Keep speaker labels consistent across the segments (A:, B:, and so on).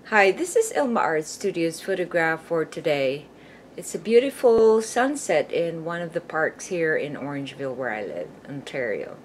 A: Hi, this is Ilma Art Studio's photograph for today. It's a beautiful sunset in one of the parks here in Orangeville where I live, Ontario.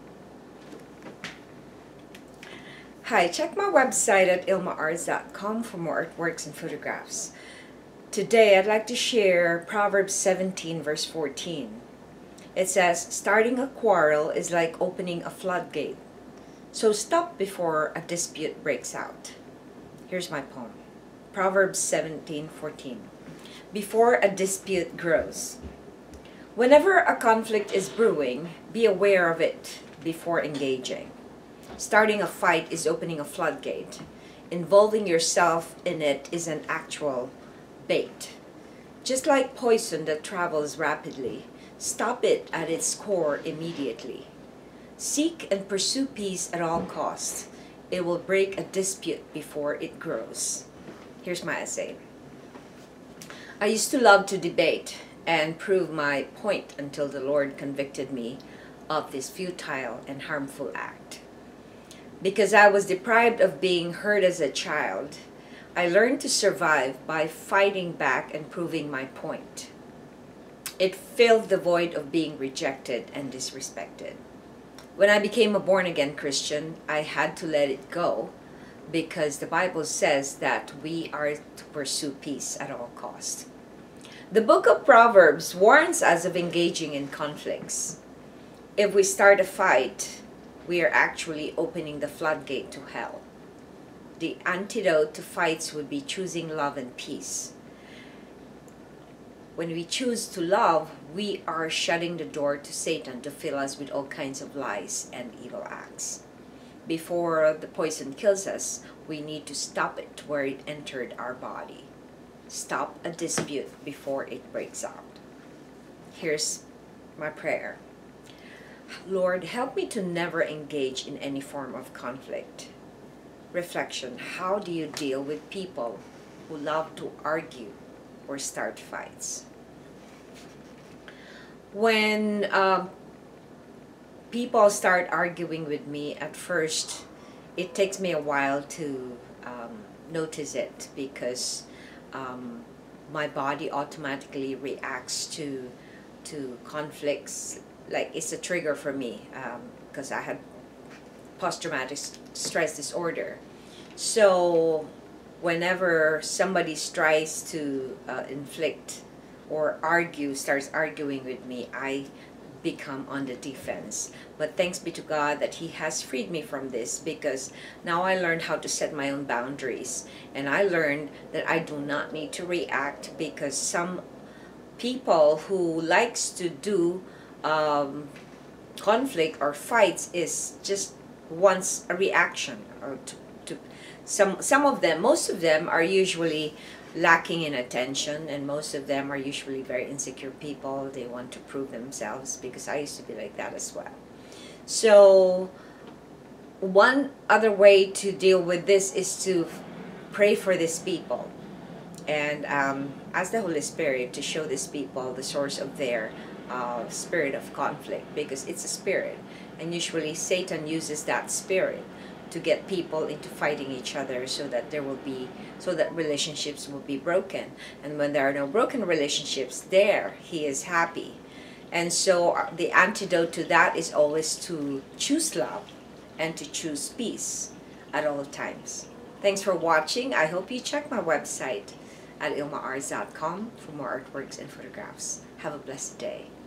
A: Hi, check my website at ilmaarts.com for more artworks and photographs. Today I'd like to share Proverbs 17 verse 14. It says, "Starting a quarrel is like opening a floodgate. So stop before a dispute breaks out." Here's my poem. Proverbs 17:14. Before a dispute grows. Whenever a conflict is brewing, be aware of it before engaging. Starting a fight is opening a floodgate. Involving yourself in it is an actual bait. Just like poison that travels rapidly, stop it at its core immediately. Seek and pursue peace at all costs. It will break a dispute before it grows. Here's my essay. I used to love to debate and prove my point until the Lord convicted me of this futile and harmful act. Because I was deprived of being heard as a child, I learned to survive by fighting back and proving my point. It filled the void of being rejected and disrespected. When I became a born-again Christian, I had to let it go because the Bible says that we are to pursue peace at all costs. The book of Proverbs warns us of engaging in conflicts. If we start a fight, we are actually opening the floodgate to hell. The antidote to fights would be choosing love and peace. When we choose to love, we are shutting the door to Satan to fill us with all kinds of lies and evil acts. Before the poison kills us, we need to stop it where it entered our body. Stop a dispute before it breaks out. Here's my prayer. Lord, help me to never engage in any form of conflict. Reflection: how do you deal with people who love to argue or start fights? When people start arguing with me, at first it takes me a while to notice it because my body automatically reacts to conflicts. Like, it's a trigger for me because I had post-traumatic stress disorder. So whenever somebody tries to inflict or starts arguing with me, I become on the defense. But thanks be to God that He has freed me from this, because now I learned how to set my own boundaries, and I learned that I do not need to react, because some people who likes to do conflict or fights is just wants a reaction, or to some of them, most of them are usually lacking in attention, and most of them are usually very insecure people. They want to prove themselves, because I used to be like that as well. So one other way to deal with this is to pray for these people and ask the Holy Spirit to show these people the source of their spirit of conflict, because it's a spirit, and usually Satan uses that spirit to get people into fighting each other, so that relationships will be broken. And when there are no broken relationships, there he is happy. And so the antidote to that is always to choose love and to choose peace at all times. Thanks for watching. I hope you check my website at ilmaarts.com for more artworks and photographs. Have a blessed day.